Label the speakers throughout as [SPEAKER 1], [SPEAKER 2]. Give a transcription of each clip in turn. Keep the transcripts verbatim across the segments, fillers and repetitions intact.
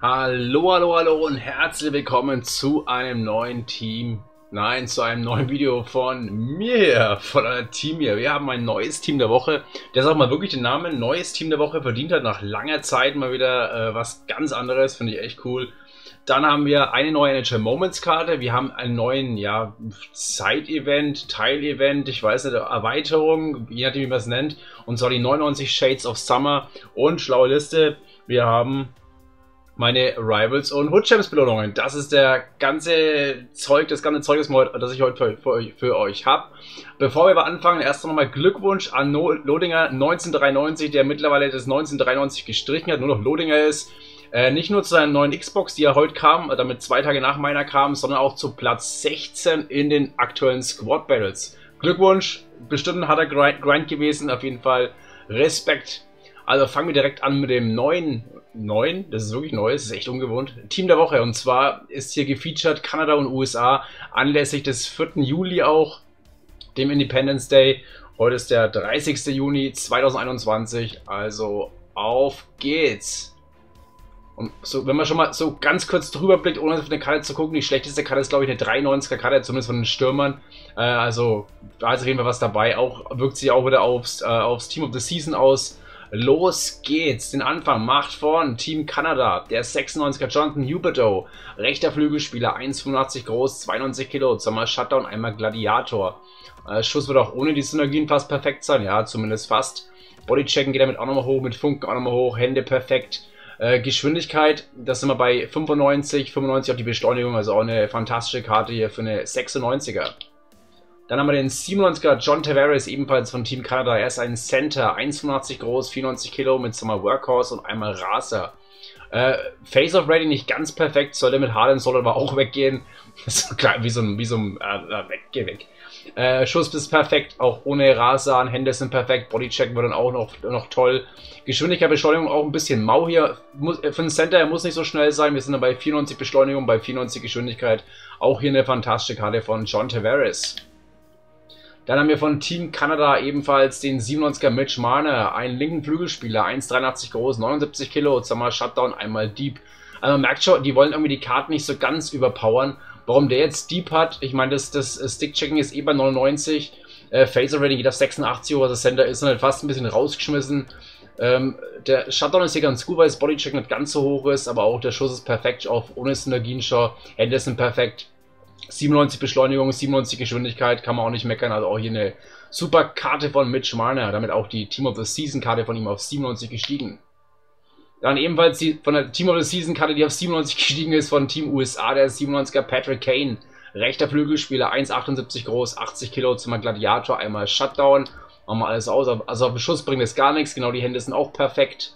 [SPEAKER 1] Hallo, hallo, hallo und herzlich willkommen zu einem neuen Team. Nein, zu einem neuen Video von mir, von einem Team hier. Wir haben ein neues Team der Woche, das auch mal wirklich den Namen neues Team der Woche verdient hat. Nach langer Zeit mal wieder äh, was ganz anderes, finde ich echt cool. Dann haben wir eine neue N H L Moments Karte. Wir haben einen neuen, ja, Side-Event, Teil-Event, ich weiß nicht, Erweiterung, je nachdem wie man es nennt. Und zwar die neunundneunzig Shades of Summer und schlaue Liste. Wir haben meine Rivals und Hood Champs Belohnungen. Das ist der ganze Zeug, das ganze Zeug, das ich heute für, für euch, für euch habe. Bevor wir aber anfangen, erst nochmal Glückwunsch an no Lodinger neunzehnhundertdreiundneunzig, der mittlerweile das neunzehnhundertdreiundneunzig gestrichen hat, nur noch Lodinger ist. Äh, nicht nur zu seiner neuen Xbox, die ja heute kam, damit zwei Tage nach meiner kam, sondern auch zu Platz sechzehn in den aktuellen Squad Battles. Glückwunsch, bestimmt ein harter Grind, Grind gewesen, auf jeden Fall Respekt. Also fangen wir direkt an mit dem neuen, neuen, das ist wirklich neu, das ist echt ungewohnt, Team der Woche. Und zwar ist hier gefeatured Kanada und U S A anlässlich des vierten Juli auch, dem Independence Day. Heute ist der dreißigste Juni zweitausendeinundzwanzig, also auf geht's. Und so, wenn man schon mal so ganz kurz drüber blickt, ohne auf eine Karte zu gucken, die schlechteste Karte ist, glaube ich, eine dreiundneunziger Karte, zumindest von den Stürmern. Äh, also da ist auf jeden Fall was dabei. Auch wirkt sich auch wieder aufs, äh, aufs Team of the Season aus. Los geht's, den Anfang macht vorn Team Kanada, der sechsundneunziger Jonathan Huberdeau, rechter Flügelspieler, eins Komma fünfundachtzig groß, zweiundneunzig Kilo, zweimal Shutdown, einmal Gladiator. Äh, Schuss wird auch ohne die Synergien fast perfekt sein, ja, zumindest fast. Bodychecken geht damit auch nochmal hoch, mit Funken auch nochmal hoch, Hände perfekt. Äh, Geschwindigkeit, das sind wir bei fünfundneunzig, fünfundneunzig auf die Beschleunigung, also auch eine fantastische Karte hier für eine sechsundneunziger. Dann haben wir den siebenundneunziger John Tavares, ebenfalls von Team Kanada. Er ist ein Center, eins Komma fünfundachtzig groß, vierundneunzig Kilo mit zweimal Workhorse und einmal Racer. Äh, Face-Off-Rating nicht ganz perfekt, sollte mit Harden, soll aber auch weggehen. Das ist klar, wie so ein, wie so ein, äh, weg, geh weg. Äh, Schuss ist perfekt, auch ohne Raser, Hände sind perfekt, Bodycheck wird dann auch noch, noch toll. Geschwindigkeit, Beschleunigung auch ein bisschen mau hier. Muss, für den Center, er muss nicht so schnell sein, wir sind dann bei vierundneunzig Beschleunigung, bei vierundneunzig Geschwindigkeit. Auch hier eine fantastische Karte von John Tavares. Dann haben wir von Team Kanada ebenfalls den siebenundneunziger Mitch Marner, einen linken Flügelspieler, eins Komma dreiundachtzig groß, neunundsiebzig Kilo, zweimal Shutdown, einmal Deep. Also man merkt schon, die wollen irgendwie die Karten nicht so ganz überpowern. Warum der jetzt Deep hat, ich meine, das, das Stick-Checking ist eh bei neunundneunzig, äh, Phaser-Rating geht auf sechsundachtzig, also das Center ist dann halt fast ein bisschen rausgeschmissen. Ähm, der Shutdown ist hier ganz gut, weil das Bodycheck nicht ganz so hoch ist, aber auch der Schuss ist perfekt, auch ohne Synergien schon, Hände sind perfekt. siebenundneunzig Beschleunigung, siebenundneunzig Geschwindigkeit, kann man auch nicht meckern, also auch hier eine super Karte von Mitch Marner, damit auch die Team of the Season Karte von ihm auf siebenundneunzig gestiegen. Dann ebenfalls die von der Team of the Season Karte, die auf siebenundneunzig gestiegen ist, von Team U S A, der siebenundneunziger Patrick Kane, rechter Flügelspieler, eins Komma achtundsiebzig groß, achtzig Kilo, zweimal Gladiator, einmal Shutdown, machen wir alles aus, also auf den Schuss bringt es gar nichts, genau, die Hände sind auch perfekt.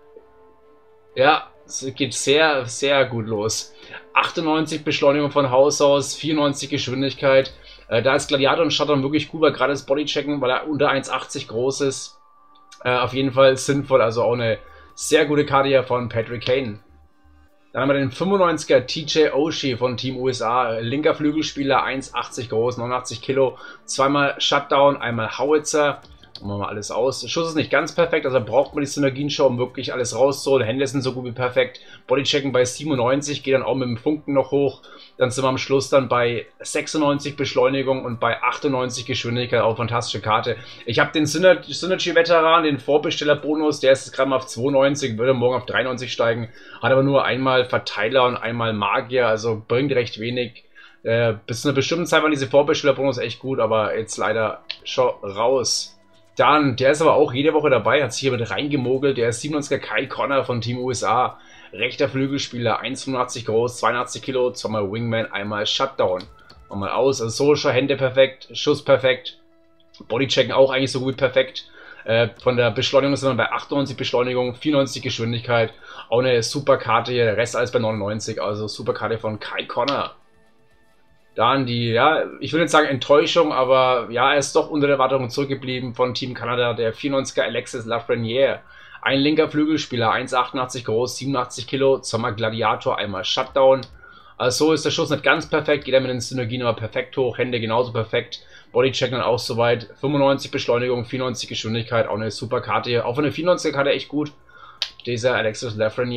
[SPEAKER 1] Ja, es geht sehr, sehr gut los. achtundneunzig Beschleunigung von Haus aus, vierundneunzig Geschwindigkeit. Äh, da ist Gladiator und Shutdown wirklich gut, weil gerade das Bodychecken, weil er unter eins Komma achtzig groß ist, äh, auf jeden Fall sinnvoll. Also auch eine sehr gute Karte hier von Patrick Kane. Dann haben wir den fünfundneunziger T J Oshie von Team U S A, linker Flügelspieler, eins Komma achtzig groß, neunundachtzig Kilo, zweimal Shutdown, einmal Howitzer. Machen wir mal alles aus. Der Schuss ist nicht ganz perfekt, also braucht man die Synergien schon, um wirklich alles rauszuholen. Hände sind so gut wie perfekt. Bodychecken bei siebenundneunzig, geht dann auch mit dem Funken noch hoch. Dann sind wir am Schluss dann bei sechsundneunzig Beschleunigung und bei achtundneunzig Geschwindigkeit. Auch fantastische Karte. Ich habe den Synergy-Veteran, den Vorbestellerbonus, der ist gerade mal auf zweiundneunzig, würde morgen auf dreiundneunzig steigen. Hat aber nur einmal Verteiler und einmal Magier, also bringt recht wenig. Äh, bis zu einer bestimmten Zeit waren diese Vorbestellerbonus echt gut, aber jetzt leider schon raus. Dann, der ist aber auch jede Woche dabei, hat sich hier mit reingemogelt. Der ist siebenundneunziger Kyle Connor von Team U S A. Rechter Flügelspieler, eins Komma fünfundachtzig groß, zweiundachtzig Kilo, zweimal Wingman, einmal Shutdown. Mal aus, also so schon Hände perfekt, Schuss perfekt. Bodychecken auch eigentlich so gut perfekt. Äh, von der Beschleunigung sind wir bei achtundneunzig Beschleunigung, vierundneunzig Geschwindigkeit. Auch eine super Karte hier, der Rest alles bei neunundneunzig, also super Karte von Kyle Connor. Dann die, ja, ich würde nicht sagen Enttäuschung, aber ja, er ist doch unter der Erwartung zurückgeblieben von Team Kanada, der vierundneunziger Alexis Lafreniere. Ein linker Flügelspieler, eins Komma achtundachtzig groß, siebenundachtzig Kilo, zweimal Gladiator, einmal Shutdown. Also so ist der Schuss nicht ganz perfekt, geht er mit den Synergien aber perfekt hoch, Hände genauso perfekt. Bodycheck dann auch soweit, fünfundneunzig Beschleunigung, vierundneunzig Geschwindigkeit, auch eine super Karte hier. Auch von der vierundneunziger Karte echt gut, dieser Alexis Lafreniere.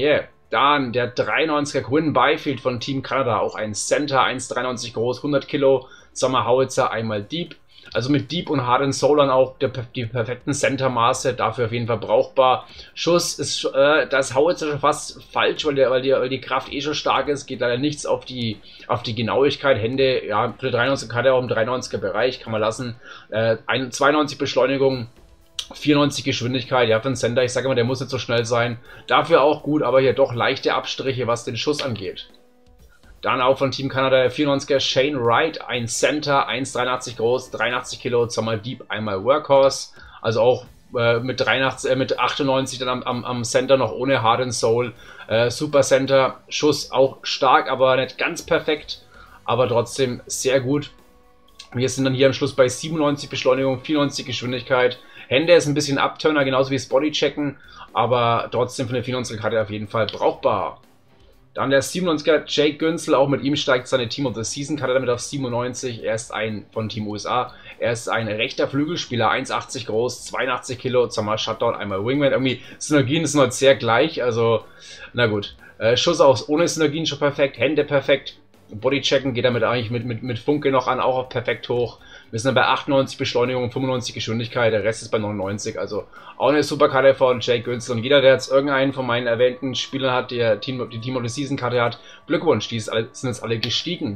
[SPEAKER 1] Dann der dreiundneunziger Quinn Byfield von Team Kanada, auch ein Center, eins Komma dreiundneunzig groß, hundert Kilo, Sommerhauitzer, einmal Deep. Also mit Deep und Hard and Soul dann auch der, die perfekten Center-Maße, dafür auf jeden Fall brauchbar. Schuss ist, äh, das Hauitzer schon fast falsch, weil, der, weil, die, weil die Kraft eh schon stark ist, geht leider nichts auf die, auf die Genauigkeit. Hände, ja, für dreiundneunzig hat er auch im dreiundneunziger Bereich, kann man lassen. Äh, zweiundneunzig Beschleunigung, vierundneunzig Geschwindigkeit, ja, für einen Center, ich sage immer, der muss nicht so schnell sein. Dafür auch gut, aber hier doch leichte Abstriche, was den Schuss angeht. Dann auch von Team Kanada der vierundneunziger Shane Wright, ein Center, eins Komma dreiundachtzig groß, dreiundachtzig Kilo, zweimal Deep, einmal Workhorse. Also auch äh, mit, dreiundachtzig, äh, mit achtundneunzig dann am, am, am Center noch ohne Hard and Soul. Äh, Super Center, Schuss auch stark, aber nicht ganz perfekt, aber trotzdem sehr gut. Wir sind dann hier am Schluss bei siebenundneunzig Beschleunigung, vierundneunzig Geschwindigkeit. Hände ist ein bisschen Abturner, genauso wie das Bodychecken, aber trotzdem für eine vierundneunziger Karte auf jeden Fall brauchbar. Dann der siebenundneunziger Jake Günzel, auch mit ihm steigt seine Team of the Season Karte damit auf siebenundneunzig. Er ist ein von Team U S A. Er ist ein rechter Flügelspieler, eins Komma achtzig groß, zweiundachtzig Kilo, zweimal Shutdown, einmal Wingman. Irgendwie Synergien sind halt sehr gleich, also na gut. Äh, Schuss auch ohne Synergien schon perfekt, Hände perfekt. Bodychecken geht damit eigentlich mit, mit, mit Funke noch an, auch auf perfekt hoch. Wir sind dann bei achtundneunzig Beschleunigung, fünfundneunzig Geschwindigkeit, der Rest ist bei neunundneunzig. Also auch eine super Karte von Jake Günzel. Und jeder, der jetzt irgendeinen von meinen erwähnten Spielern hat, der Team, die Team of the Season Karte hat, Glückwunsch, die sind jetzt alle gestiegen.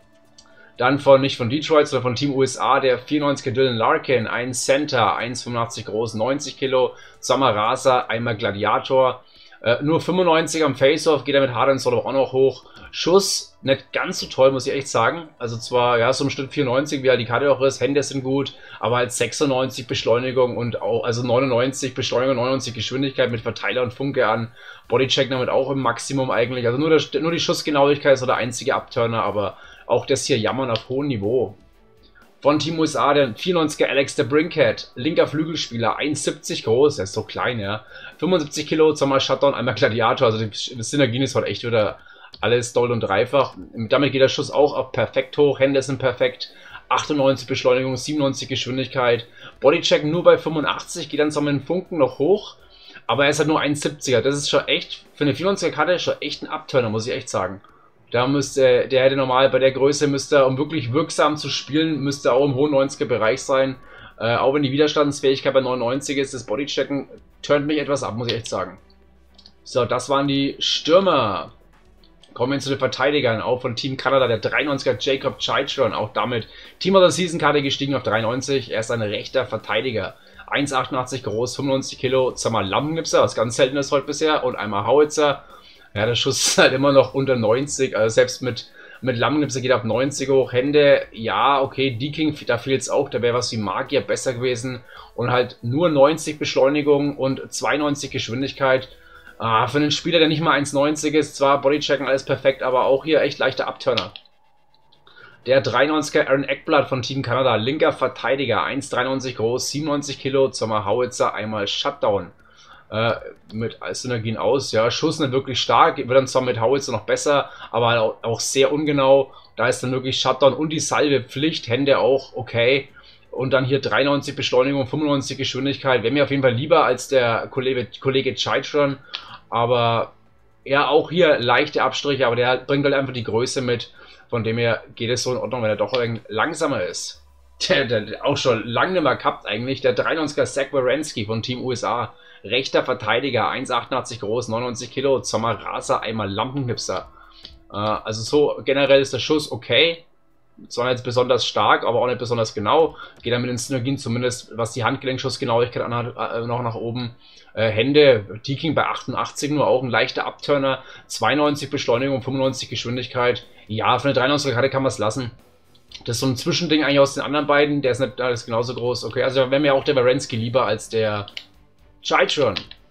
[SPEAKER 1] Dann von, nicht von Detroit, sondern von Team U S A, der vierundneunziger Dylan Larkin, ein Center, eins Komma fünfundachtzig groß, neunzig Kilo, Summer Racer, einmal Gladiator. Äh, nur fünfundneunzig am Face-Off, geht er mit Hard and Soul auch noch hoch. Schuss, nicht ganz so toll, muss ich echt sagen. Also zwar, ja, so im Schnitt vierundneunzig, wie halt die Karte auch ist, Hände sind gut, aber halt sechsundneunzig Beschleunigung und auch, also neunundneunzig Beschleunigung, neunundneunzig Geschwindigkeit mit Verteiler und Funke an. Bodycheck damit auch im Maximum eigentlich. Also nur, der, nur die Schussgenauigkeit ist so der einzige Abturner, aber auch das hier jammern auf hohem Niveau. Von Team U S A, der vierundneunziger Alex de Brinkhead, linker Flügelspieler, eins Komma siebzig groß, der ist so klein, ja. fünfundsiebzig Kilo, zweimal Shutdown, einmal Gladiator, also die Synergien ist halt echt wieder alles doll und dreifach. Damit geht der Schuss auch auf perfekt hoch, Hände sind perfekt, achtundneunzig Beschleunigung, siebenundneunzig Geschwindigkeit, Bodycheck nur bei fünfundachtzig, geht dann zwar mit den Funken noch hoch, aber er ist halt nur eins Komma siebziger, das ist schon echt, für eine vierundneunziger Karte schon echt ein Abturner, muss ich echt sagen. Da müsste, der hätte normal bei der Größe, müsste er, um wirklich wirksam zu spielen, müsste er auch im hohen neunziger Bereich sein. Äh, auch wenn die Widerstandsfähigkeit bei neunundneunzig ist, das Bodychecken turnt mich etwas ab, muss ich echt sagen. So, das waren die Stürmer. Kommen wir zu den Verteidigern, auch von Team Kanada, der dreiundneunziger Jacob Chychrun, auch damit Team of the Season Karte gestiegen auf dreiundneunzig. Er ist ein rechter Verteidiger. eins Komma achtundachtzig groß, fünfundneunzig Kilo, zweimal Lampenknipser, was ganz selten ist heute bisher, und einmal Howitzer. Ja, der Schuss ist halt immer noch unter neunzig, also selbst mit, mit Lampenknipser geht er auf neunzig hoch. Hände, ja, okay, Deking, da fehlt es auch, da wäre was wie Magier besser gewesen. Und halt nur neunzig Beschleunigung und zweiundneunzig Geschwindigkeit. Ah, für einen Spieler, der nicht mal eins Komma neunzig ist, zwar Bodychecken alles perfekt, aber auch hier echt leichter Abturner. Der dreiundneunziger Aaron Ekblad von Team Kanada, linker Verteidiger, eins Komma dreiundneunzig groß, siebenundneunzig Kilo, zweimal Howitzer, einmal Shutdown. Äh, mit Synergien aus, ja, Schuss nicht wirklich stark, wird dann zwar mit Howitzer noch besser, aber halt auch, auch sehr ungenau. Da ist dann wirklich Shutdown und die Salve Pflicht, Hände auch okay. Und dann hier dreiundneunzig Beschleunigung, fünfundneunzig Geschwindigkeit. Wäre mir auf jeden Fall lieber als der Kollege, Kollege Chychrun. Aber ja, auch hier leichte Abstriche, aber der bringt halt einfach die Größe mit. Von dem her geht es so in Ordnung, wenn er doch ein langsamer ist. Der, der auch schon lange nicht mehr gehabt eigentlich. Der dreiundneunziger Zach Werenski von Team U S A. Rechter Verteidiger, eins Komma achtundachtzig groß, neunundneunzig Kilo, zweimal Racer, einmal Lampenknipser. Äh, also so generell ist der Schuss okay. Zwar nicht besonders stark, aber auch nicht besonders genau. Geht dann mit den Synergien zumindest, was die Handgelenkschussgenauigkeit anhat, äh, noch nach oben. Äh, Hände, Deking bei achtundachtzig, nur auch ein leichter Abturner. zweiundneunzig Beschleunigung, fünfundneunzig Geschwindigkeit. Ja, für eine dreiundneunziger Karte kann man es lassen. Das ist so ein Zwischending eigentlich aus den anderen beiden. Der ist nicht alles genauso groß. Okay, also wäre mir auch der Werenski lieber als der Chychrun.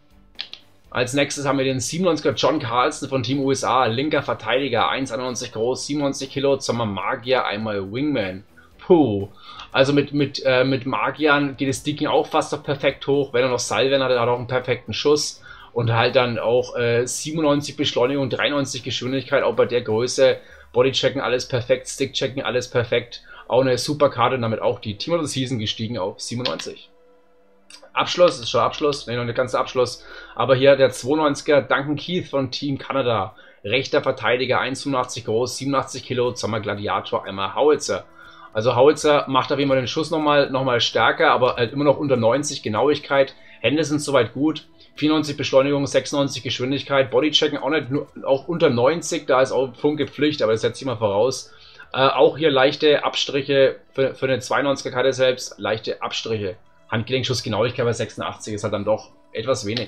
[SPEAKER 1] Als nächstes haben wir den siebenundneunziger John Carlson von Team U S A, linker Verteidiger, eins Komma einundneunzig groß, siebenundneunzig Kilo, zweimal Magier, einmal Wingman. Puh. Also mit, mit, äh, mit Magiern geht das Deking auch fast auf perfekt hoch. Wenn er noch Salven hat, hat er auch einen perfekten Schuss. Und halt dann auch äh, siebenundneunzig Beschleunigung, dreiundneunzig Geschwindigkeit, auch bei der Größe. Bodychecken alles perfekt, Stickchecken alles perfekt. Auch eine super Karte und damit auch die Team of the Season gestiegen auf siebenundneunzig. Abschluss, ist schon Abschluss, ne, noch nicht ganz Abschluss. Aber hier der zweiundneunziger Duncan Keith von Team Kanada. Rechter Verteidiger, eins Komma fünfundachtzig groß, siebenundachtzig Kilo, zweimal Gladiator, einmal Howitzer. Also Howitzer macht auf jeden Fall den Schuss nochmal noch mal stärker, aber halt immer noch unter neunzig Genauigkeit. Hände sind soweit gut. vierundneunzig Beschleunigung, sechsundneunzig Geschwindigkeit. Bodychecken auch nicht, nur, auch unter neunzig, da ist auch Funke Pflicht, aber das setze ich mal voraus. Äh, auch hier leichte Abstriche für, für eine zweiundneunziger Karte selbst, leichte Abstriche. Handgelenkschuss Genauigkeit bei sechsundachtzig ist halt dann doch etwas wenig.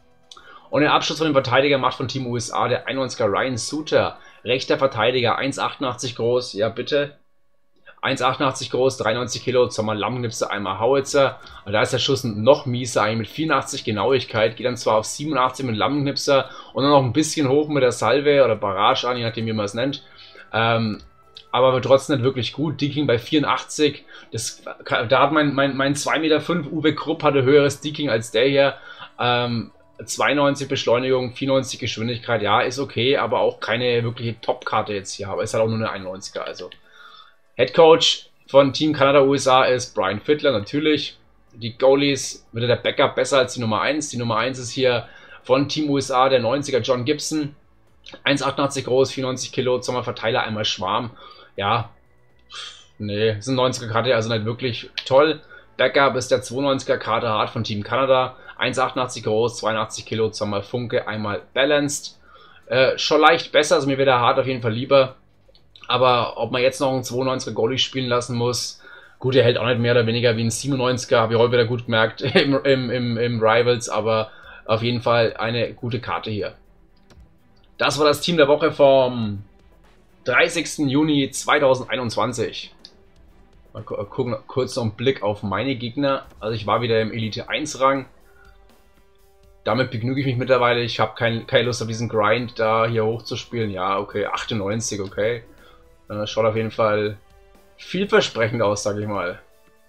[SPEAKER 1] Und der Abschluss von dem Verteidiger macht von Team U S A der einundneunziger Ryan Suter. Rechter Verteidiger, eins Komma achtundachtzig groß, ja bitte. eins Komma achtundachtzig groß, dreiundneunzig Kilo, zweimal Lammknipse, einmal Howitzer. Und da ist der Schuss noch mieser, eigentlich mit vierundachtzig Genauigkeit. Geht dann zwar auf siebenundachtzig mit Lammknipser und dann noch ein bisschen hoch mit der Salve oder Barrage an, je nachdem wie man es nennt. Ähm, aber trotzdem nicht wirklich gut. Deking bei vierundachtzig. Das, da hat mein, mein, mein zwei Komma fünf Meter Uwe Krupp hatte höheres Deking als der hier. Ähm, zweiundneunzig Beschleunigung, vierundneunzig Geschwindigkeit. Ja, ist okay, aber auch keine wirkliche Top-Karte jetzt hier. Aber ist halt auch nur eine einundneunziger. Also Head Coach von Team Kanada U S A ist Brian Fittler, natürlich. Die Goalies, wieder der Backup besser als die Nummer eins. Die Nummer eins ist hier von Team U S A der neunziger John Gibson. eins Komma achtundachtzig groß, vierundneunzig Kilo, zweimal Verteiler, einmal Schwarm. Ja, nee, ist eine neunziger Karte, also nicht wirklich toll. Backup ist der zweiundneunziger Carter Hart von Team Kanada. eins Komma achtundachtzig groß, zweiundachtzig Kilo, zweimal Funke, einmal Balanced. Äh, schon leicht besser, also mir wäre der Hart auf jeden Fall lieber. Aber ob man jetzt noch einen zweiundneunziger Goalie spielen lassen muss, gut, er hält auch nicht mehr oder weniger wie ein siebenundneunziger, habe ich heute wieder gut gemerkt im, im, im, im Rivals, aber auf jeden Fall eine gute Karte hier. Das war das Team der Woche vom dreißigsten Juni zweitausendeinundzwanzig. Mal gucken, kurz noch einen Blick auf meine Gegner. Also ich war wieder im Elite eins Rang. Damit begnüge ich mich mittlerweile. Ich habe kein, keine Lust auf diesen Grind da hier hochzuspielen. Ja, okay, achtundneunzig, okay. Das schaut auf jeden Fall vielversprechend aus, sag ich mal.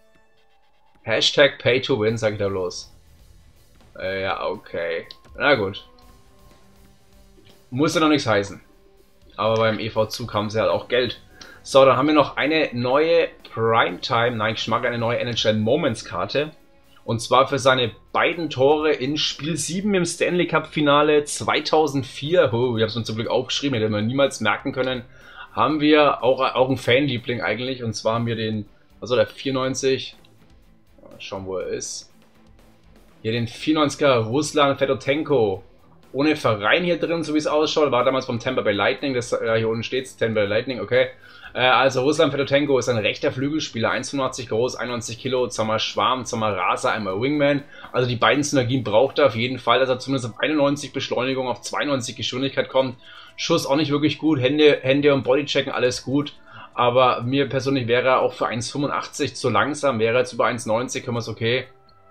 [SPEAKER 1] Hashtag Pay to Win, sag ich da bloß. Äh, ja, okay. Na gut. Muss ja noch nichts heißen. Aber beim E V-Zug haben sie halt auch Geld. So, dann haben wir noch eine neue Primetime, nein, ich mag eine neue N H L Moments Karte. Und zwar für seine beiden Tore in Spiel sieben im Stanley Cup Finale zweitausendvier. Oh, ich habe es uns zum Glück aufgeschrieben, hätte man niemals merken können. Haben wir auch, auch einen Fanliebling eigentlich. Und zwar haben wir den, also der vierundneunzig. Mal schauen, wo er ist. Hier den vierundneunziger Ruslan Fedotenko. Ohne Verein hier drin, so wie es ausschaut. War damals vom Tampa Bay Lightning. Das, äh, hier unten steht es, Tampa Bay Lightning, okay. Äh, also Ruslan Fedotenko ist ein rechter Flügelspieler. eins Komma fünfundachtzig groß, einundneunzig Kilo, zweimal Schwarm, zweimal Raser, einmal Wingman. Also die beiden Synergien braucht er auf jeden Fall, dass er zumindest auf einundneunzig Beschleunigung, auf zweiundneunzig Geschwindigkeit kommt. Schuss auch nicht wirklich gut, Hände, Hände und Bodychecken, alles gut. Aber mir persönlich wäre er auch für eins Komma fünfundachtzig zu langsam. Wäre er jetzt über eins Komma neunzig, können wir es okay.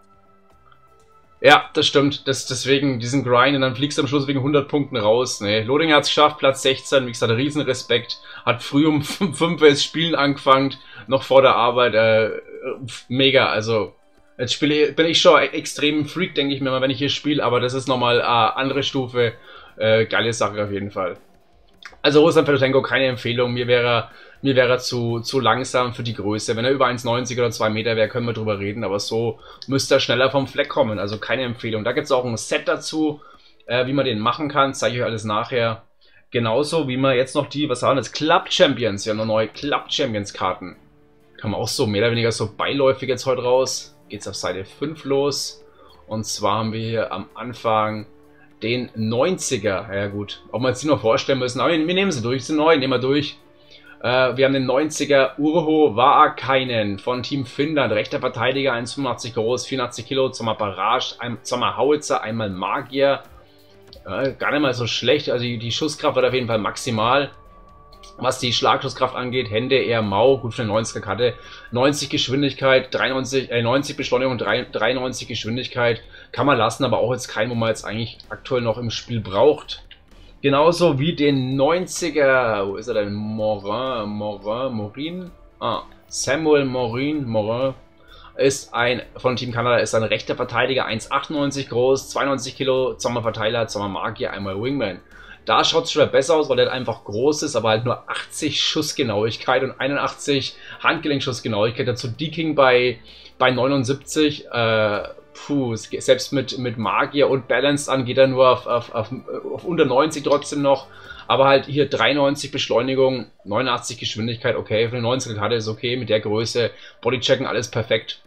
[SPEAKER 1] Ja, das stimmt. Das, deswegen diesen Grind und dann fliegst du am Schluss wegen hundert Punkten raus. Nee, Lodinger hat es geschafft, Platz sechzehn. Wie gesagt, riesen Respekt. Hat früh um fünf das Spielen angefangen, noch vor der Arbeit. Äh, mega, also jetzt spiele, bin ich schon extrem Freak, denke ich mir mal, wenn ich hier spiele. Aber das ist nochmal äh, andere Stufe. Äh, geile Sache auf jeden Fall. Also Ruslan Fedotenko, keine Empfehlung. Mir wäre mir wäre er zu, zu langsam für die Größe. Wenn er über eins Komma neunzig oder zwei Meter wäre, können wir drüber reden. Aber so müsste er schneller vom Fleck kommen. Also keine Empfehlung. Da gibt es auch ein Set dazu, äh, wie man den machen kann. Zeige ich euch alles nachher. Genauso wie man jetzt noch die, was waren das? Club Champions. Wir haben noch neue Club Champions Karten. Kann man auch so mehr oder weniger so beiläufig jetzt heute raus. Geht's auf Seite fünf los. Und zwar haben wir hier am Anfang den neunziger. Ja gut, ob wir jetzt die noch vorstellen müssen. Aber wir, wir nehmen sie durch. Sie sind neu, nehmen wir durch. Äh, wir haben den neunziger Urho Vaakainen von Team Finnland. Rechter Verteidiger, eins Komma fünfundachtzig groß, vierundachtzig Kilo, zweimal Barrage, ein, zweimal Howitzer, einmal Magier. Äh, gar nicht mal so schlecht. Also die, die Schusskraft wird auf jeden Fall maximal. Was die Schlagschusskraft angeht, Hände eher mau, gut für eine neunziger Karte. neunzig Geschwindigkeit, dreiundneunzig, äh, neunzig Beschleunigung, dreiundneunzig Geschwindigkeit. Kann man lassen, aber auch jetzt kein, wo man jetzt eigentlich aktuell noch im Spiel braucht. Genauso wie den neunziger, wo ist er denn? Morin, Morin, Morin? Ah, Samuel Morin, Morin ist ein, von Team Kanada, ist ein rechter Verteidiger, eins Komma achtundneunzig groß, zweiundneunzig Kilo, zweimal Verteiler, zweimal Magier, einmal Wingman. Da schaut es schon wieder besser aus, weil der einfach groß ist, aber halt nur achtzig Schussgenauigkeit und einundachtzig Handgelenkschussgenauigkeit. Dazu Deking bei, bei neunundsiebzig. Äh, puh, selbst mit, mit Magier und Balance an geht er nur auf, auf, auf, auf unter neunzig trotzdem noch. Aber halt hier dreiundneunzig Beschleunigung, neunundachtzig Geschwindigkeit, okay, für eine neunziger Karte ist okay, mit der Größe, Bodychecken, alles perfekt.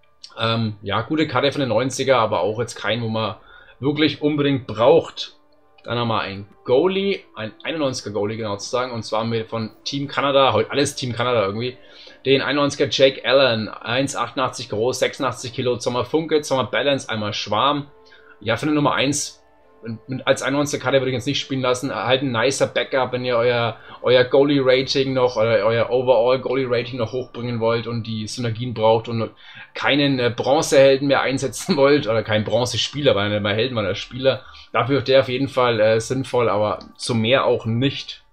[SPEAKER 1] Ähm, ja, gute Karte für eine neunziger, aber auch jetzt kein, wo man wirklich unbedingt braucht. Dann haben wir ein Goalie, ein einundneunziger Goalie genau zu sagen, und zwar mit von Team Kanada, heute alles Team Kanada irgendwie. Den einundneunziger Jake Allen, eins Komma achtundachtzig groß, sechsundachtzig Kilo, zweimal Funke, zweimal Balance, einmal Schwarm. Ja, für eine Nummer eins. Als einundneunziger Karte würde ich jetzt nicht spielen lassen. Halt ein nicer Backup, wenn ihr euer, euer Goalie-Rating noch, oder euer Overall-Goalie-Rating noch hochbringen wollt und die Synergien braucht und keinen äh, Bronzehelden mehr einsetzen wollt, oder keinen Bronzespieler, weil er nicht mehr Helden war, der Spieler. Dafür ist der auf jeden Fall äh, sinnvoll, aber zu mehr auch nicht.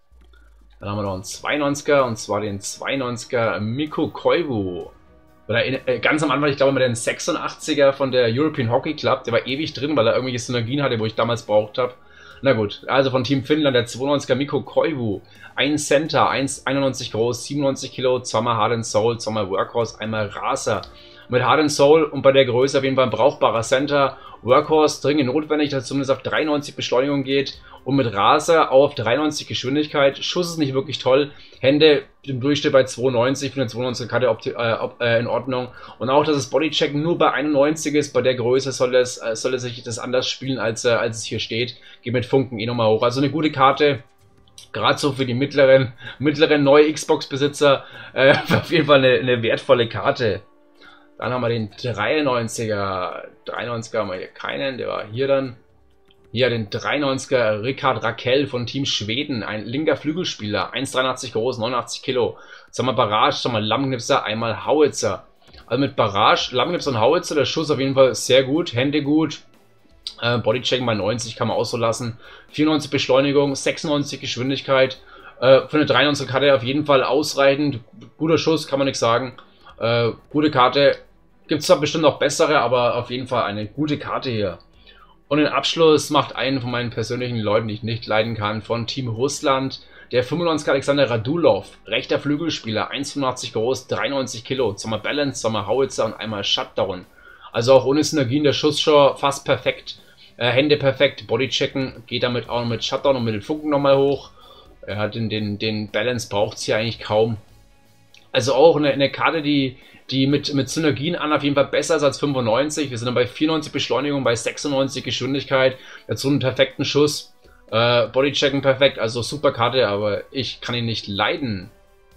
[SPEAKER 1] Dann haben wir noch einen zweiundneunziger, und zwar den zweiundneunziger Mikko Koivu. Oder in, äh, ganz am Anfang, ich glaube, mit den sechsundachtziger von der European Hockey Club, der war ewig drin, weil er irgendwelche Synergien hatte, wo ich damals braucht habe. Na gut, also von Team Finnland der zweiundneunziger Mikko Koivu. Ein Center, eins Komma einundneunzig groß, siebenundneunzig Kilo, zweimal Heart and Soul, zweimal Workhorse, einmal Racer. Mit Heart and Soul und bei der Größe auf jeden Fall ein brauchbarer Center. Workhorse dringend notwendig, dass es zumindest auf dreiundneunzig Beschleunigung geht. Und mit Racer auch auf dreiundneunzig Geschwindigkeit. Schuss ist nicht wirklich toll. Hände im Durchschnitt bei zweiundneunzig, für eine zweiundneunziger Karte äh, äh, in Ordnung. Und auch, dass das Bodychecken nur bei einundneunzig ist. Bei der Größe soll es, äh, soll es sich das anders spielen, als, äh, als es hier steht. Geht mit Funken eh nochmal hoch. Also eine gute Karte. Gerade so für die mittleren, mittleren neue Xbox-Besitzer. Äh, auf jeden Fall eine, eine wertvolle Karte. Dann haben wir den dreiundneunziger. dreiundneunziger haben wir hier keinen, der war hier dann. Hier den dreiundneunziger Ricard Raquel von Team Schweden, ein linker Flügelspieler, eins Komma dreiundachtzig groß, neunundachtzig Kilo. Zweimal Barrage, zweimal Lammknipser, einmal Howitzer. Also mit Barrage, Lammknipser und Howitzer, der Schuss auf jeden Fall sehr gut, Hände gut. Äh, Bodycheck bei neunzig kann man auch so lassen. vierundneunzig Beschleunigung, sechsundneunzig Geschwindigkeit. Äh, für eine dreiundneunziger Karte auf jeden Fall ausreichend. Guter Schuss, kann man nichts sagen. Äh, gute Karte. Gibt es zwar bestimmt noch bessere, aber auf jeden Fall eine gute Karte hier. Und den Abschluss macht einen von meinen persönlichen Leuten, die ich nicht leiden kann, von Team Russland. Der fünfundneunziger Alexander Radulov, rechter Flügelspieler, eins Komma fünfundachtzig groß, dreiundneunzig Kilo. Zweimal Balance, zweimal Howitzer und einmal Shutdown. Also auch ohne Synergien der Schuss schon fast perfekt. Äh, Hände perfekt, Bodychecken geht damit auch mit Shutdown und mit den Funken nochmal hoch. Er hat den, den, den Balance braucht es hier eigentlich kaum. Also auch eine, eine Karte, die, die mit, mit Synergien an auf jeden Fall besser ist als fünfundneunzig. Wir sind dann bei vierundneunzig Beschleunigung, bei sechsundneunzig Geschwindigkeit. Dazu einen perfekten Schuss. Äh, Bodychecken perfekt, also super Karte, aber ich kann ihn nicht leiden.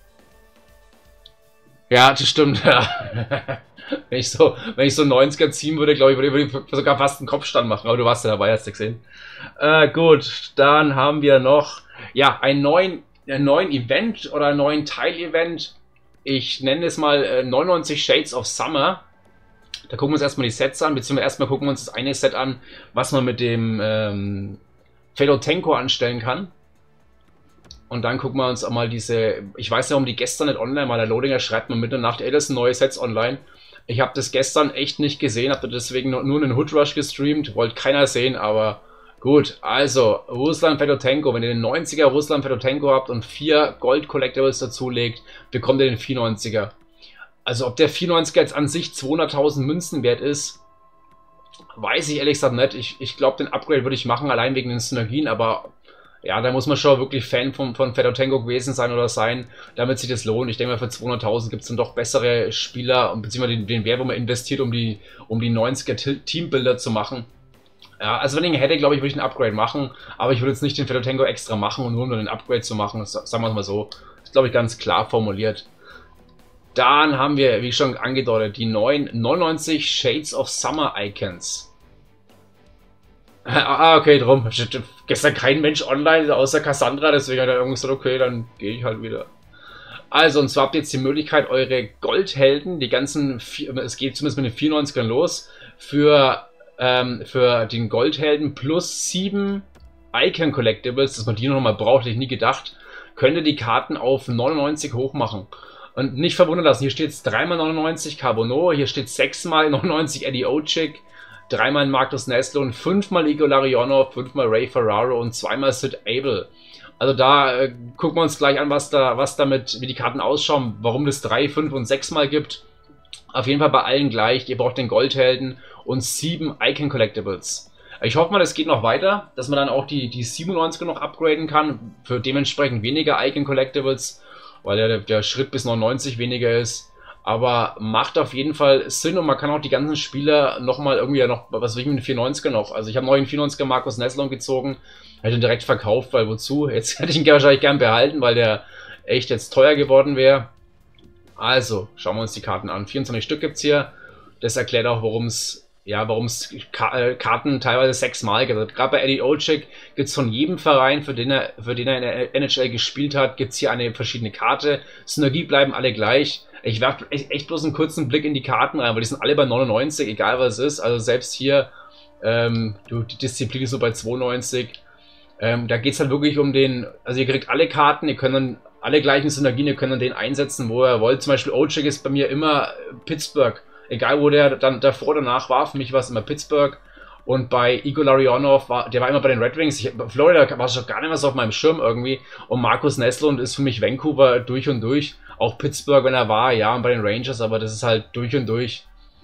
[SPEAKER 1] Ja, das stimmt, ja. Wenn ich so, wenn ich so neunziger ziehen würde, glaube ich, würde ich sogar fast einen Kopfstand machen. Aber du warst ja dabei, hast du gesehen. Äh, gut, dann haben wir noch, ja, einen neuen, einen neuen Event oder einen neuen Teil-Event. Ich nenne es mal äh, neunundneunzig Shades of Summer. Da gucken wir uns erstmal die Sets an, beziehungsweise erstmal gucken wir uns das eine Set an, was man mit dem ähm, Fedotenko anstellen kann. Und dann gucken wir uns auch mal diese, ich weiß nicht, warum die gestern nicht online war, der Loadinger schreibt mir mitten in der Nacht, ey, das sind neue Sets online. Ich habe das gestern echt nicht gesehen, habe deswegen nur einen Hood Rush gestreamt, wollte keiner sehen, aber gut. Also, Ruslan Fedotenko, wenn ihr den neunziger Ruslan Fedotenko habt und vier Gold Collectibles dazulegt, bekommt ihr den vierundneunziger. Also, ob der vierundneunziger jetzt an sich zweihunderttausend Münzen wert ist, weiß ich ehrlich gesagt nicht. Ich, ich glaube, den Upgrade würde ich machen, allein wegen den Synergien, aber ja, da muss man schon wirklich Fan von, von Fedotenko gewesen sein oder sein, damit sich das lohnt. Ich denke mal, für zweihunderttausend gibt es dann doch bessere Spieler, beziehungsweise den, den Wert, wo man investiert, um die, um die neunziger Teambilder zu machen. Ja, also wenn ich ihn hätte, glaube ich, würde ich ein Upgrade machen, aber ich würde jetzt nicht den Fedotenko extra machen und nur um den Upgrade zu machen, sagen wir es mal so. Das ist, glaube ich, ganz klar formuliert. Dann haben wir, wie schon angedeutet, die neuen neunundneunzig Shades of Summer Icons. Ah, okay, drum. Gestern kein Mensch online, außer Cassandra, deswegen hat er irgendwie gesagt, okay, dann gehe ich halt wieder. Also, und zwar habt ihr jetzt die Möglichkeit, eure Goldhelden, die ganzen, es geht zumindest mit den vierundneunzigern los, für, ähm, für den Goldhelden plus sieben Icon Collectibles, dass man die noch mal braucht, hätte ich nie gedacht, könnt ihr die Karten auf neunundneunzig hochmachen. Und nicht verwundern lassen, hier steht es dreimal neunundneunzig Carbono, hier steht sechsmal neunundneunzig Eddie Oczyk, dreimal Marcus Nestlund, fünfmal Igor Larionov, fünfmal Ray Ferraro und zweimal Sid Abel. Also da äh, gucken wir uns gleich an, was da, was damit, wie die Karten ausschauen, warum das drei, fünf und sechs mal gibt. Auf jeden Fall bei allen gleich. Ihr braucht den Goldhelden und sieben Icon Collectibles. Ich hoffe mal, das geht noch weiter, dass man dann auch die, die siebenundneunziger noch upgraden kann, für dementsprechend weniger Icon Collectibles, weil der, der Schritt bis neunundneunzig weniger ist. Aber macht auf jeden Fall Sinn und man kann auch die ganzen Spieler nochmal irgendwie, ja noch, was will ich mit den vierundneunziger noch? Also ich habe noch den vierundneunziger Markus Neslon gezogen, hätte ihn direkt verkauft, weil wozu? Jetzt hätte ich ihn wahrscheinlich gern behalten, weil der echt jetzt teuer geworden wäre. Also, schauen wir uns die Karten an. vierundzwanzig Stück gibt es hier. Das erklärt auch, warum es ja, warum es Karten teilweise sechsmal gibt. Also gerade bei Eddie Olczyk gibt es von jedem Verein, für den er, für den er in der N H L gespielt hat, gibt es hier eine verschiedene Karte. Synergie bleiben alle gleich. Ich werfe echt, echt bloß einen kurzen Blick in die Karten rein, weil die sind alle bei neunundneunzig, egal was es ist. Also selbst hier, ähm, die Disziplin ist so bei zweiundneunzig. Ähm, da geht es halt wirklich um den, also ihr kriegt alle Karten, ihr könnt dann alle gleichen Synergien, ihr könnt dann den einsetzen, wo ihr wollt. Zum Beispiel Olczyk ist bei mir immer Pittsburgh. Egal wo der dann davor oder danach war, für mich war es immer Pittsburgh. Und bei Igor Larionov, war, der war immer bei den Red Wings. Ich, Florida war schon gar nicht mehr so auf meinem Schirm irgendwie. Und Markus Neslund ist für mich Vancouver durch und durch. Auch Pittsburgh, wenn er war, ja, und bei den Rangers, aber das ist halt durch und durch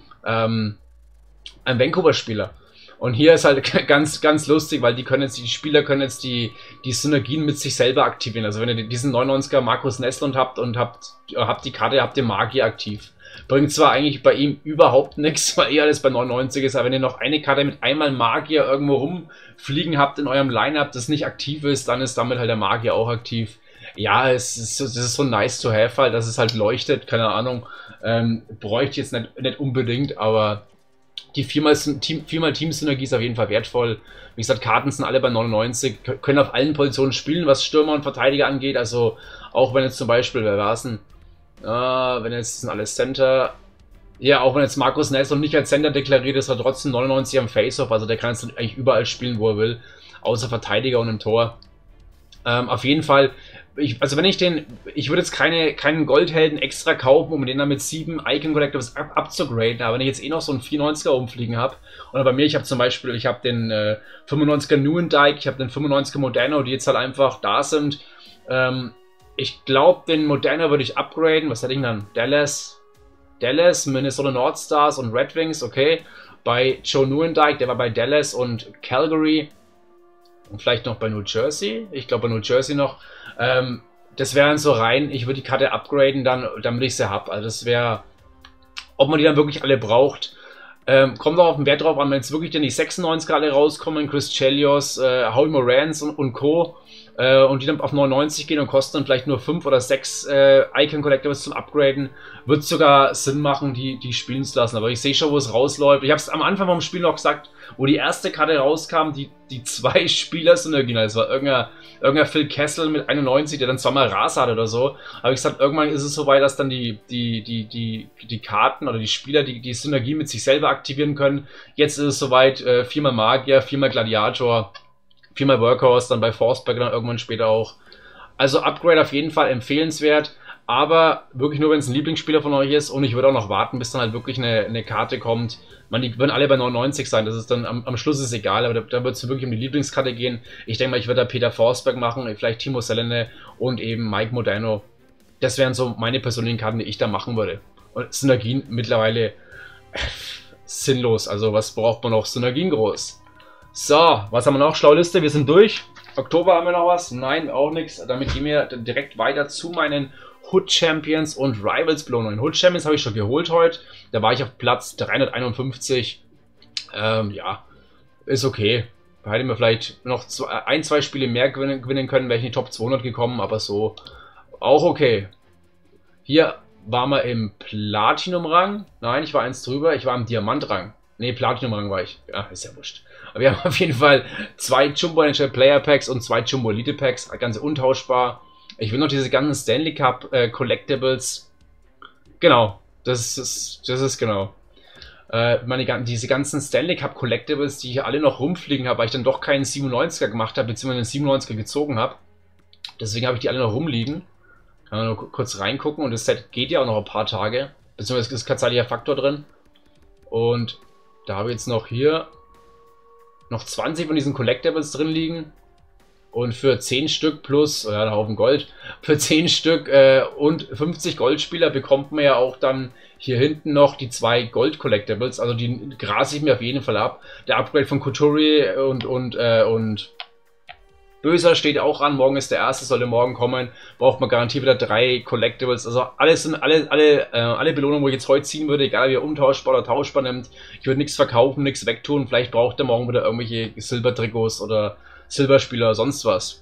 [SPEAKER 1] ähm, ein Vancouver-Spieler. Und hier ist halt ganz, ganz lustig, weil die können jetzt, die Spieler können jetzt die, die Synergien mit sich selber aktivieren. Also wenn ihr diesen neunundneunziger Markus Neslund habt und habt, habt die Karte, habt den Magier aktiv. Bringt zwar eigentlich bei ihm überhaupt nichts, weil eh alles bei neunundneunzig ist, aber wenn ihr noch eine Karte mit einmal Magier irgendwo rumfliegen habt in eurem Line-Up, das nicht aktiv ist, dann ist damit halt der Magier auch aktiv. Ja, es ist, es ist so nice to have halt, dass es halt leuchtet, keine Ahnung. Ähm, bräuchte ich jetzt nicht, nicht unbedingt, aber die viermal Team, viermal Team-Synergie ist auf jeden Fall wertvoll. Wie gesagt, Karten sind alle bei neunundneunzig, können auf allen Positionen spielen, was Stürmer und Verteidiger angeht. Also auch wenn jetzt zum Beispiel, wer war's denn? Uh, wenn jetzt sind alles Center. Ja, auch wenn jetzt Markus Neslund nicht als Center deklariert ist, hat er trotzdem neunundneunzig am Face-Off. Also der kann jetzt eigentlich überall spielen, wo er will. Außer Verteidiger und im Tor. Ähm, auf jeden Fall, ich, also wenn ich den, ich würde jetzt keine, keinen Goldhelden extra kaufen, um den dann mit sieben Icon Collectibles ab, abzugraden. Aber wenn ich jetzt eh noch so einen vierundneunziger rumfliegen habe, oder bei mir, ich habe zum Beispiel, ich habe den äh, fünfundneunziger Newendike, ich habe den fünfundneunziger Moderno, die jetzt halt einfach da sind. Ähm, Ich glaube, den Moderner würde ich upgraden. Was hätte ich dann? Dallas, Dallas, Minnesota North Stars und Red Wings, okay. Bei Joe Newendike, der war bei Dallas und Calgary. Und vielleicht noch bei New Jersey. Ich glaube bei New Jersey noch. Ähm, das wäre dann so rein, ich würde die Karte upgraden, dann, damit ich sie habe. Also das wäre, ob man die dann wirklich alle braucht. Ähm, kommt auch auf den Wert drauf an, wenn jetzt wirklich dann die sechsundneunziger alle rauskommen, Chris Chelios, äh, Howie Morans und, und Co. Äh, und die dann auf neunundneunzig gehen und kosten dann vielleicht nur fünf oder sechs äh, Icon Collectibles zum Upgraden, wird es sogar Sinn machen, die, die spielen zu lassen. Aber ich sehe schon, wo es rausläuft. Ich habe es am Anfang vom Spiel noch gesagt, wo die erste Karte rauskam, die, die zwei Spieler Synergien. Das war irgendein, irgendein Phil Kessel mit einundneunzig, der dann zweimal Ras hatte oder so. Aber ich gesagt, irgendwann ist es so weit, dass dann die, die, die, die, die Karten oder die Spieler die, die Synergie mit sich selber aktivieren können. Jetzt ist es soweit, äh, viermal Magier, viermal Gladiator, viermal Workhorse, dann bei Forsberg dann irgendwann später auch. Also Upgrade auf jeden Fall empfehlenswert, aber wirklich nur, wenn es ein Lieblingsspieler von euch ist, und ich würde auch noch warten, bis dann halt wirklich eine, eine Karte kommt. Man, die würden alle bei neunundneunzig sein, das ist dann am, am Schluss ist egal, aber da, da wird es wirklich um die Lieblingskarte gehen. Ich denke mal, ich würde da Peter Forsberg machen, vielleicht Timo Selene und eben Mike Modano. Das wären so meine persönlichen Karten, die ich da machen würde. Und Synergien mittlerweile äh, sinnlos, also was braucht man noch? Synergien groß. So, was haben wir noch? Schlaue Liste, wir sind durch. Oktober haben wir noch was? Nein, auch nichts. Damit gehen wir direkt weiter zu meinen Hood Champions und Rivals Belohnungen. Hood Champions habe ich schon geholt heute. Da war ich auf Platz dreihunderteinundfünfzig. Ähm, ja, ist okay. Da hätten wir vielleicht noch zwei, ein, zwei Spiele mehr gewinnen, gewinnen können, wäre ich in die Top zweihundert gekommen, aber so auch okay. Hier waren wir im Platinum-Rang. Nein, ich war eins drüber. Ich war im Diamant-Rang. Ne, Platinum-Rang war ich. Ja, ist ja wurscht. Aber wir haben auf jeden Fall zwei Jumbo N H L Player Packs und zwei Jumbo Elite Packs. Ganz untauschbar. Ich will noch diese ganzen Stanley Cup äh, Collectibles. Genau. Das ist, das ist genau. Äh, meine, diese ganzen Stanley Cup Collectibles, die hier alle noch rumfliegen habe, weil ich dann doch keinen siebenundneunziger gemacht habe, beziehungsweise einen siebenundneunziger gezogen habe. Deswegen habe ich die alle noch rumliegen. Kann man nur kurz reingucken und das Set geht ja auch noch ein paar Tage. Beziehungsweise ist kein zeitlicher Faktor drin. Und da habe ich jetzt noch hier noch zwanzig von diesen Collectibles drin liegen. Und für zehn Stück plus, ja, ein Haufen Gold, für zehn Stück äh, und fünfzig Goldspieler bekommt man ja auch dann hier hinten noch die zwei Gold Collectibles. Also die grase ich mir auf jeden Fall ab. Der Upgrade von Kuturi und, und, äh, und Böser steht auch an. Morgen ist der erste, sollte morgen kommen. Braucht man garantiert wieder drei Collectibles. Also alles sind alle, alle, äh, alle Belohnungen, wo ich jetzt heute ziehen würde, egal wie er umtauschbar oder tauschbar nimmt. Ich würde nichts verkaufen, nichts wegtun. Vielleicht braucht er morgen wieder irgendwelche Silbertrikots oder Silberspieler oder sonst was.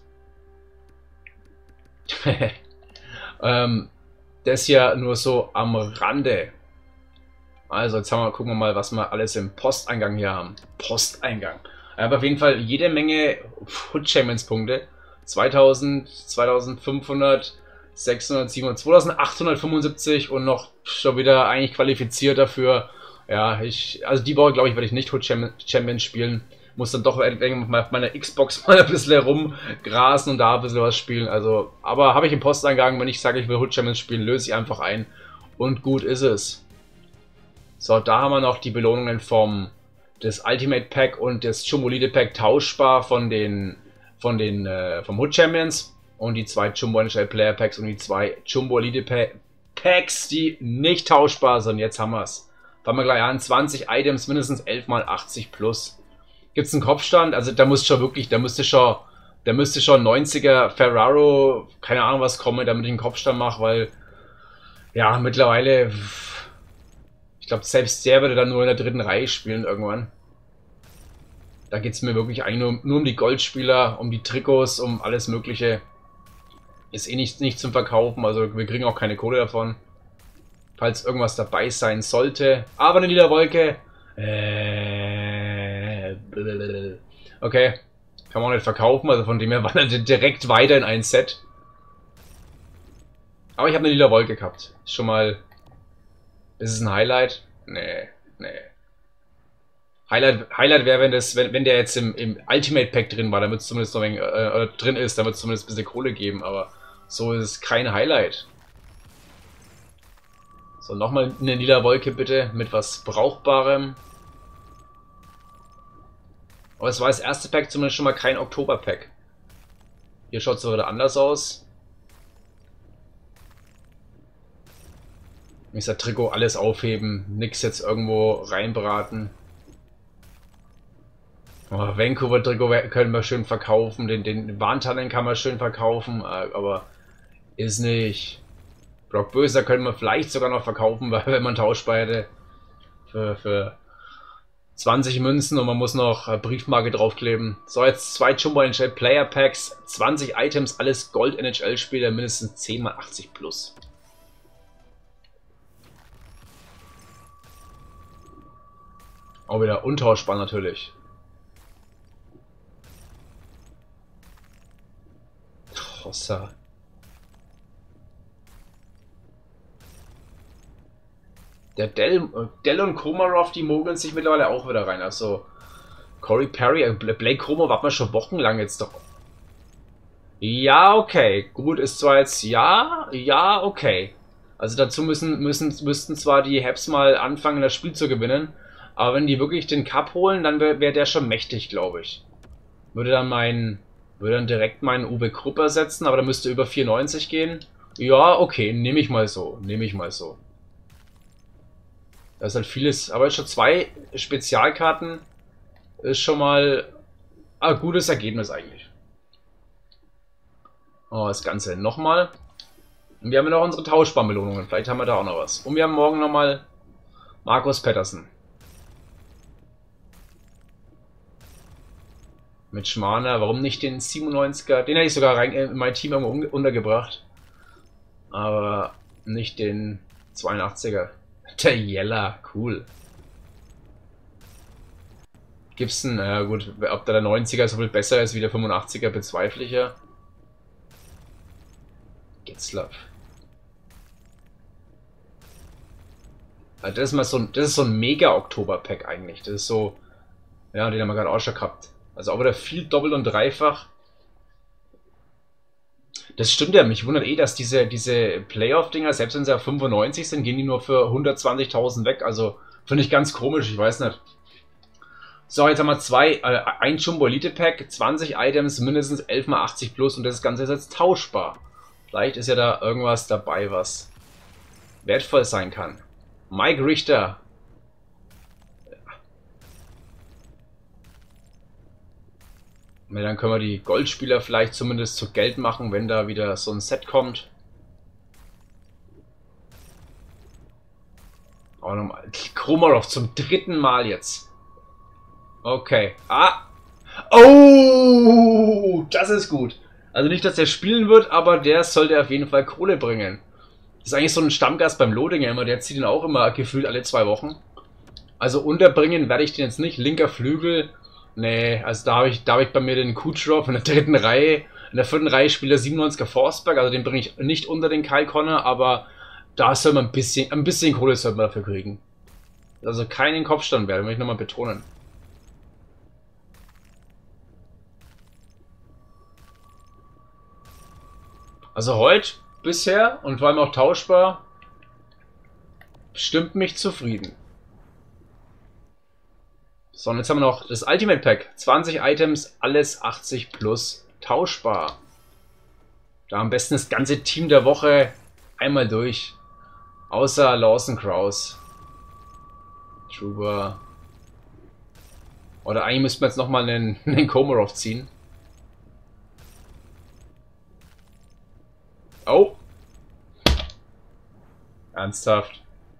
[SPEAKER 1] ähm, das ja nur so am Rande. Also jetzt haben wir, gucken wir mal, was wir alles im Posteingang hier haben. Posteingang. Ich habe auf jeden Fall jede Menge Hood Champions Punkte. zweitausend, zweitausendfünfhundert, sechshundert, siebenhundert, zweitausendachthundertfünfundsiebzig und noch schon wieder eigentlich qualifiziert dafür. Ja, ich, also die Woche glaube ich werde ich nicht Hood Champions spielen. Muss dann doch auf meiner Xbox mal ein bisschen rumgrasen und da ein bisschen was spielen. Also, aber habe ich im Posteingang, wenn ich sage, ich will Hood Champions spielen, löse ich einfach ein. Und gut ist es. So, da haben wir noch die Belohnungen vom das Ultimate Pack und das Jumbo Elite Pack tauschbar von den von den äh, vom Hood Champions und die zwei Jumbo N H L Player Packs und die zwei Jumbo Elite Pack Packs, die nicht tauschbar sind. Jetzt haben wir es. Fangen wir gleich an. zwanzig Items, mindestens elf mal achtzig plus. Gibt es einen Kopfstand? Also da muss schon wirklich, da müsste schon, da müsste schon neunziger Ferraro, keine Ahnung was kommen, damit ich einen Kopfstand mache, weil ja mittlerweile, ich glaube selbst der würde dann nur in der dritten Reihe spielen irgendwann. Da geht es mir wirklich eigentlich nur, nur um die Goldspieler, um die Trikots, um alles Mögliche. Ist eh nicht, nicht zum Verkaufen, also wir kriegen auch keine Kohle davon. Falls irgendwas dabei sein sollte. Aber eine lila Wolke. Äh, okay. Kann man auch nicht verkaufen, also von dem her wandert er direkt weiter in ein Set. Aber ich habe eine lila Wolke gehabt. Ist schon mal... Ist es ein Highlight? Nee, nee. Highlight, Highlight wäre, wenn, das, wenn, wenn der jetzt im, im Ultimate Pack drin war, damit es zumindest noch ein, äh, drin ist, damit es zumindest ein bisschen Kohle geben, aber so ist es kein Highlight. So, nochmal eine lila Wolke bitte, mit was Brauchbarem. Aber es war das erste Pack zumindest schon mal kein Oktober-Pack. Hier schaut es wieder anders aus. Ich sag Trikot alles aufheben, nix jetzt irgendwo reinbraten. Oh, Vancouver-Trikot können wir schön verkaufen, den, den Warntannen kann man schön verkaufen, aber ist nicht. Brock Böser können wir vielleicht sogar noch verkaufen, weil wenn man tauschbar hätte für, für zwanzig Münzen und man muss noch Briefmarke draufkleben. So, jetzt zwei Jumbo N H L Player Packs, zwanzig Items, alles Gold N H L-Spieler, mindestens zehn mal achtzig plus. Auch wieder untauschbar natürlich. Hossa. Der Dell, Dell und Komarov, die mogeln sich mittlerweile auch wieder rein. Also Corey Perry, Blake Comer warten wir schon wochenlang jetzt doch. Ja, okay. Gut, ist zwar jetzt ja, ja, okay. Also dazu müssen, müssen, müssten zwar die Habs mal anfangen, das Spiel zu gewinnen. Aber wenn die wirklich den Cup holen, dann wäre wär der schon mächtig, glaube ich. Würde dann mein, würde dann direkt meinen Uwe Krupp ersetzen, aber da müsste über vierundneunzig gehen. Ja, okay, nehme ich mal so, nehme ich mal so. Da ist halt vieles, aber schon zwei Spezialkarten ist schon mal ein gutes Ergebnis eigentlich. Oh, das Ganze nochmal. Und wir haben ja noch unsere Tauschbarbelohnungen, vielleicht haben wir da auch noch was. Und wir haben morgen nochmal Marcus Pettersson. Mit Schmaner, warum nicht den siebenundneunziger? Den hätte ich sogar rein in mein Team irgendwo untergebracht. Aber nicht den zweiundachtziger. Der Yeller, cool. Gibt's einen, ja gut, ob der neunziger so viel besser ist wie der fünfundachtziger, bezweifle ich ja. Getzlaff. Also das ist mal so ein, das ist so ein Mega-Oktober-Pack eigentlich. Das ist so, ja, den haben wir gerade auch schon gehabt. Also auch wieder viel doppelt und dreifach. Das stimmt ja, mich wundert eh, dass diese, diese Playoff-Dinger, selbst wenn sie auf fünfundneunzig sind, gehen die nur für hundertzwanzigtausend weg. Also finde ich ganz komisch, ich weiß nicht. So, jetzt haben wir zwei, äh, ein Jumbo Elite Pack, zwanzig Items, mindestens elf mal achtzig plus und das Ganze ist jetzt tauschbar. Vielleicht ist ja da irgendwas dabei, was wertvoll sein kann. Mike Richter. Ja, dann können wir die Goldspieler vielleicht zumindest zu Geld machen, wenn da wieder so ein Set kommt. Auch nochmal. Kromarov zum dritten Mal jetzt. Okay. Ah. Oh, das ist gut. Also nicht, dass der spielen wird, aber der sollte auf jeden Fall Kohle bringen. Das ist eigentlich so ein Stammgast beim Loading immer. Der zieht ihn auch immer gefühlt alle zwei Wochen. Also unterbringen werde ich den jetzt nicht. Linker Flügel. Nee, also da habe ich, da habe ich bei mir den Kucherov in der dritten Reihe. In der vierten Reihe spielt der siebenundneunziger Forsberg. Also den bringe ich nicht unter den Kyle Connor, aber da soll man ein bisschen, ein bisschen Kohle soll man dafür kriegen. Also keinen Kopfstand werden, will ich nochmal betonen. Also heute bisher und vor allem auch tauschbar stimmt mich zufrieden. So, und jetzt haben wir noch das Ultimate Pack. zwanzig Items, alles achtzig plus tauschbar. Da am besten das ganze Team der Woche einmal durch. Außer Lawson Krause. Truber. Oder eigentlich müssten wir jetzt nochmal einen, einen Komarov ziehen. Oh. Ernsthaft.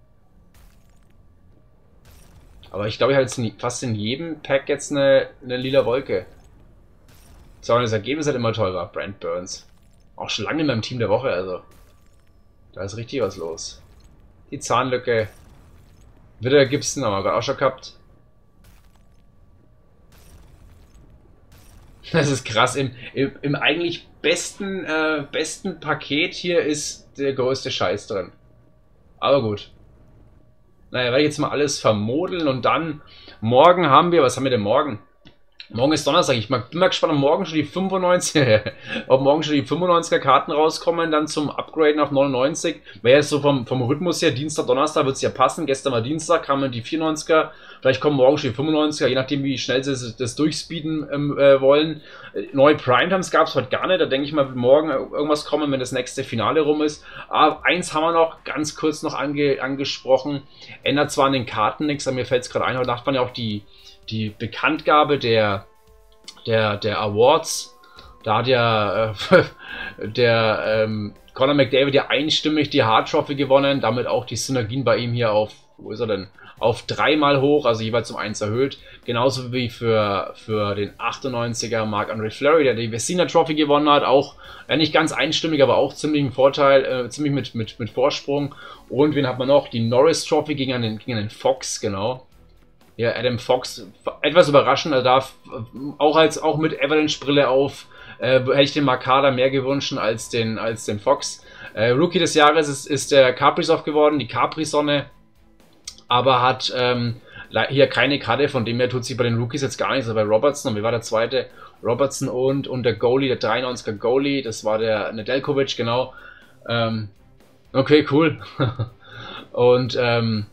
[SPEAKER 1] Aber ich glaube, ich habe jetzt in, fast in jedem Pack jetzt eine, eine lila Wolke. So, und das Ergebnis hat immer toll war. Brent Burns. Auch schon lange in meinem Team der Woche, also. Da ist richtig was los. Die Zahnlücke. Wieder Gibson, haben wir gerade auch schon gehabt. Das ist krass. Im, im, im eigentlich besten, äh, besten Paket hier ist der größte Scheiß drin. Aber gut. Naja, werde ich jetzt mal alles vermodeln und dann morgen haben wir, was haben wir denn morgen? Morgen ist Donnerstag, ich bin mal gespannt, ob morgen schon die fünfundneunzig, ob morgen schon die fünfundneunziger Karten rauskommen, dann zum Upgraden auf neunundneunzig. Wäre jetzt so vom, vom Rhythmus her, Dienstag, Donnerstag wird es ja passen. Gestern war Dienstag, kamen die vierundneunziger, vielleicht kommen morgen schon die fünfundneunziger, je nachdem wie schnell sie das durchspeeden ähm, äh, wollen. Neue Primetimes gab es heute gar nicht, da denke ich mal, wird morgen irgendwas kommen, wenn das nächste Finale rum ist. Aber eins haben wir noch, ganz kurz noch ange, angesprochen, ändert zwar an den Karten nichts, aber mir fällt es gerade ein, heute Nacht waren ja auch die die Bekanntgabe der, der, der Awards. Da hat ja äh, der ähm, Conor McDavid ja einstimmig die Hart Trophy gewonnen, damit auch die Synergien bei ihm hier auf, wo ist er denn, auf dreimal hoch, also jeweils um eins erhöht. Genauso wie für, für den achtundneunziger Marc-Andre Fleury, der die Vezina Trophy gewonnen hat, auch äh, nicht ganz einstimmig, aber auch ziemlich ein Vorteil, äh, ziemlich mit, mit, mit Vorsprung. Und wen hat man noch? Die Norris Trophy gegen den, gegen den Fox, genau. Ja, Adam Fox, etwas überraschend, er darf auch als auch mit Avalanche-Brille auf, äh, hätte ich den Makada mehr gewünscht als den, als den Fox. Äh, Rookie des Jahres ist, ist der Kaprizov geworden, die Capri-Sonne, aber hat ähm, hier keine Karte, von dem her tut sich bei den Rookies jetzt gar nichts, aber bei Robertson, und wie war der zweite? Robertson und, und der Goalie, der dreiundneunziger Goalie, das war der Nedeljkovic, genau. Ähm, okay, cool. Und ähm,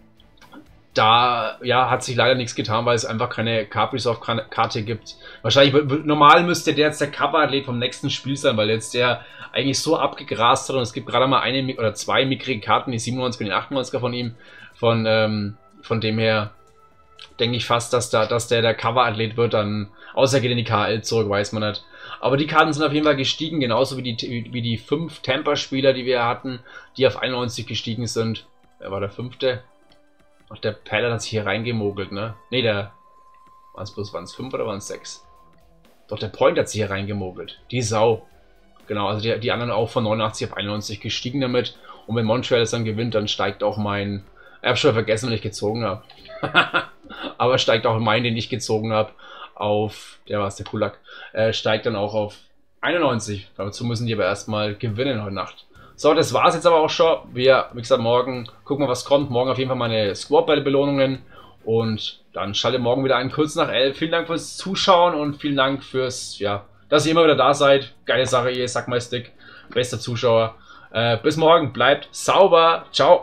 [SPEAKER 1] da ja, hat sich leider nichts getan, weil es einfach keine Kaprizov-Karte gibt. Wahrscheinlich, normal müsste der jetzt der Cover-Athlet vom nächsten Spiel sein, weil jetzt der eigentlich so abgegrast hat und es gibt gerade mal eine oder zwei mickrige Karten, die siebenundneunziger und die achtundneunziger von ihm. Von, ähm, von dem her denke ich fast, dass, da, dass der der Cover-Athlet wird, dann außer geht in die K L zurück, weiß man nicht. Aber die Karten sind auf jeden Fall gestiegen, genauso wie die, wie die fünf Tampa-Spieler, die wir hatten, die auf einundneunzig gestiegen sind. Wer war der fünfte? Ach, der Perler hat sich hier reingemogelt, ne? Ne, der... Waren es bloß, waren es fünf oder waren es sechs? Doch, der Point hat sich hier reingemogelt. Die Sau. Genau, also die, die anderen auch von neunundachtzig auf einundneunzig gestiegen damit. Und wenn Montreal es dann gewinnt, dann steigt auch mein... Ich habe schon vergessen, wenn ich gezogen habe. Aber steigt auch mein, den ich gezogen habe, auf... Der war es, der Kulak. Äh, steigt dann auch auf einundneunzig. Dazu müssen die aber erstmal gewinnen heute Nacht. So, das war's jetzt aber auch schon. Wir, wie gesagt, morgen gucken wir, was kommt. Morgen auf jeden Fall meine Squad-Battle-Belohnungen. Und dann schalte morgen wieder ein, kurz nach elf. Vielen Dank fürs Zuschauen und vielen Dank fürs, ja, dass ihr immer wieder da seid. Geile Sache, ihr Sackmeistick. Bester Zuschauer. Äh, bis morgen. Bleibt sauber. Ciao.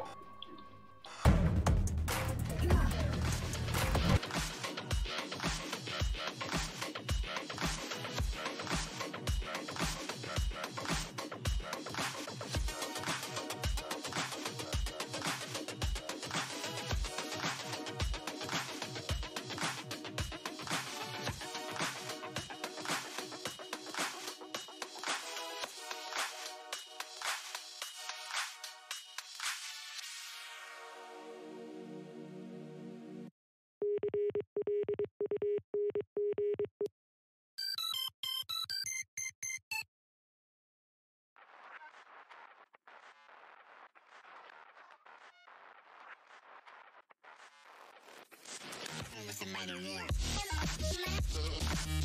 [SPEAKER 2] für meine Ruhe.